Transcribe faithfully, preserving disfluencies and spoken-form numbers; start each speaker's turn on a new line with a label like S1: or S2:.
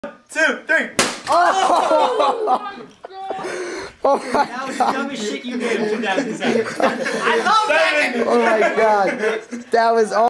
S1: two, three.
S2: Oh! Oh my
S3: That was the dumbest shit you did in two thousand seven. I love that!
S2: Oh my god. That was all.